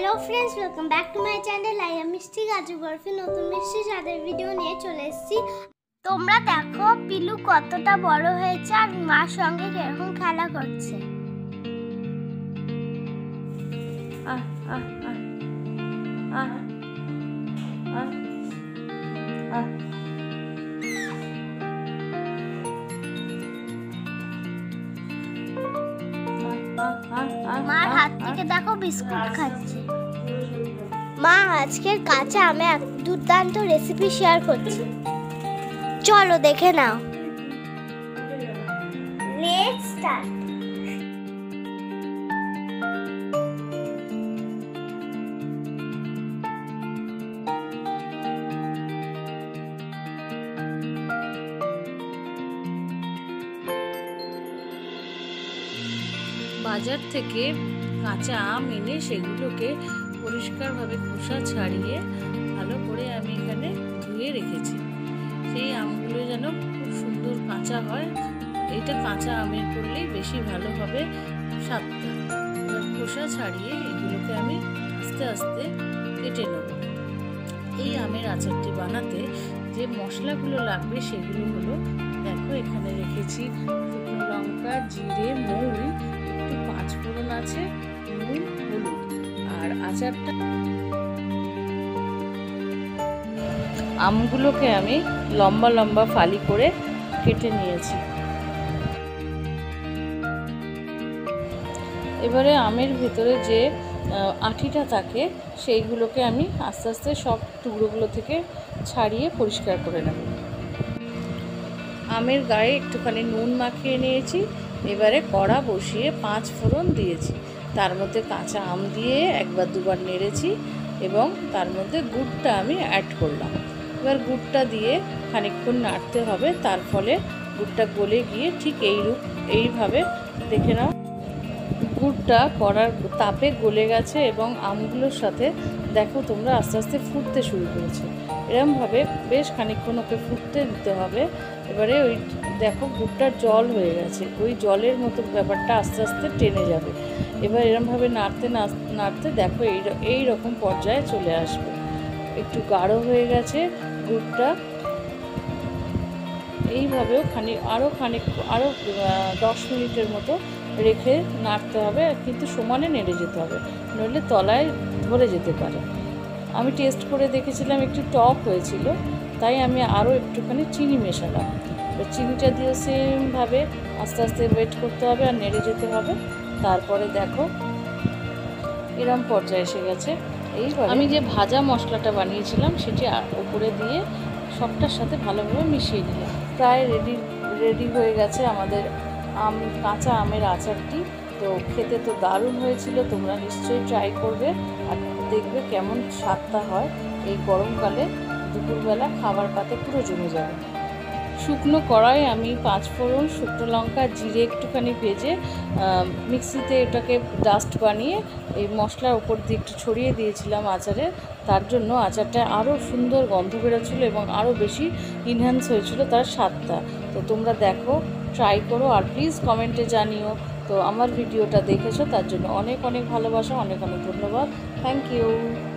Hello friends, welcome back to my channel. I am मिस्tikaju barfi নতুন মিষ্টি স্বাদের ভিডিও নিয়ে চলে এসেছি। তোমরা দেখো পিলু কতটা বড় হয়েছে আর মার সঙ্গে কিরকম খেলা করছে। মার হাত থেকে দেখো বিস্কুট খাচ্ছে। মা আজকের কাঁচা আমে এক দুর্দান্ত রেসিপি শেয়ার করছে, চলো দেখে নাও। Let's start. বাজার থেকে কাঁচা আম এনে সেগুলোকে পরিষ্কারভাবে খোসা ছাড়িয়ে ভালো করে আমি এখানে ধুয়ে রেখেছি। সেই আমগুলো যেন খুব সুন্দর কাঁচা হয়, এটা কাঁচা আমের করলেই বেশি ভালো হবে স্বাদটা। এবার খোসা ছাড়িয়ে এগুলোকে আমি আস্তে আস্তে কেটে নেব। এই আমের আচারটি বানাতে যে মশলাগুলো লাগবে সেগুলো হলো, দেখো এখানে রেখেছি শুকনো লঙ্কা, জিরে, মৌরি, একটু পাঁচফোড়ন আছে, নুন, হলুদ। আর আচারটা আমগুলোকে আমি লম্বা লম্বা ফালি করে কেটে নিয়েছি। এবারে আমের ভেতরে যে আঁটিটা থাকে সেইগুলোকে আমি আস্তে আস্তে সব টুকরোগুলো থেকে ছাড়িয়ে পরিষ্কার করে নেব। আমের গায়ে একটুখানি নুন মাখিয়ে নিয়েছি। এবারে কড়া বসিয়ে 5 ফোড়ন দিয়েছি, তার মধ্যে কাঁচা আম দিয়ে একবার দুবার নেড়েছি এবং তার মধ্যে গুড়টা আমি অ্যাড করলাম। এবার গুড়টা দিয়ে খানিকক্ষণ নাড়তে হবে, তার ফলে গুড়টা গলে গিয়ে ঠিক এইভাবে দেখে নাও গুড়টা কড়ার তাপে গলে গেছে এবং আমগুলোর সাথে দেখো তোমরা আস্তে আস্তে ফুটতে শুরু করেছে। এরমভাবে বেশ খানিকক্ষণ ওকে ফুটতে দিতে হবে। এবারে ওই দেখো গুড়টার জল হয়ে গেছে, ওই জলের মতো ব্যাপারটা আস্তে আস্তে টেনে যাবে। এবার এরমভাবে নাড়তে নাড়তে দেখো এই রকম পর্যায়ে চলে আসবে। একটু গাঢ় হয়ে গেছে গুড়টা। এইভাবেও আরও 10 মিনিটের মতো রেখে নাড়তে হবে, কিন্তু সমানে নেড়ে যেতে হবে, নইলে তলায় ধরে যেতে পারে। আমি টেস্ট করে দেখেছিলাম একটু টক হয়েছিল, তাই আমি আরও একটুখানি চিনি মেশালাম। চিনিটা দিয়ে সেমভাবে আস্তে আস্তে ওয়েট করতে হবে আর নেড়ে যেতে হবে। তারপরে দেখো এরম পর্যায়ে এসে গেছে। এইবার আমি যে ভাজা মশলাটা বানিয়েছিলাম সেটি উপরে দিয়ে সবটার সাথে ভালোভাবে মিশিয়ে দিলাম। প্রায় রেডি হয়ে গেছে আমাদের কাঁচা আমের আচারটি। তো খেতে তো দারুণ হয়েছিল, তোমরা নিশ্চয়ই ট্রাই করবে আর দেখবে কেমন স্বাদটা হয়। এই গরমকালে দুপুরবেলা খাবার পাতে পুরো জমে যাবে। শুকনো কড়াই আমি 5 ফোড়ন, শুকনো লঙ্কা, জিরে একটুখানি ভেজে মিক্সিতে এটাকে ডাস্ট বানিয়ে এই মশলার উপর দিয়ে একটু ছড়িয়ে দিয়েছিলাম আচারে। তার জন্য আচারটা আরও সুন্দর গন্ধ বেরোচ্ছিলো এবং আরও বেশি ইনহ্যান্স হয়েছিল তার স্বাদটা। তো তোমরা দেখো, ট্রাই করো আর প্লিজ কমেন্টে জানিও। তো আমার ভিডিওটা দেখেছো তার জন্য অনেক অনেক ভালোবাসা, অনেক অনেক ধন্যবাদ। Thank you.